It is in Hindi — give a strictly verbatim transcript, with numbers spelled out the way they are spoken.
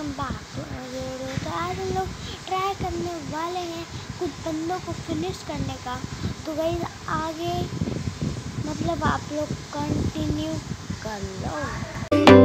Welcome back to video. तो आज हम लोग ट्राई करने वाले हैं कुछ बंदों को फिनिश करने का। तो गाइस आगे मतलब आप लोग कंटिन्यू कर लो।